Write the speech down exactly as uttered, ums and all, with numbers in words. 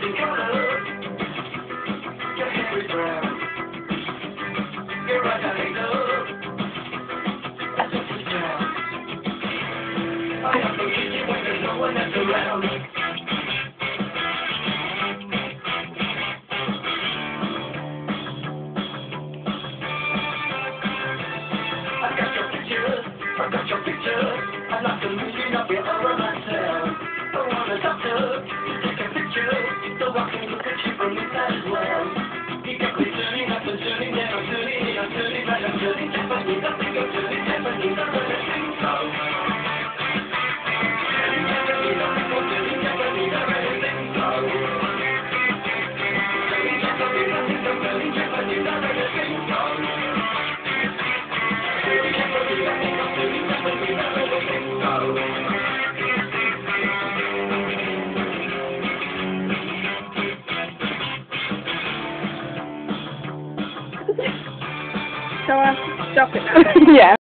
think I love. Your hair is brown. Your eyes are in love. That's what you tell. I am so easy when there's no one else around. I got your picture. I got your picture. I'd like to meet you up here over myself. I want a doctor to take a picture so I can look at you from inside as well. You got me turning up and turning down, I'm turning in, I'm turning right, I'm turning Japanese, I think I'm turning Japanese, I'm gonna sing so. Turning Japanese, I think I'm turning Japanese, I'm gonna sing so. Turning Japanese, I think I'm turning Japanese, I'm gonna sing so. Turning Japanese, I think I'm turning Japanese, I'm gonna sing so. Shall I stop it now? Yeah.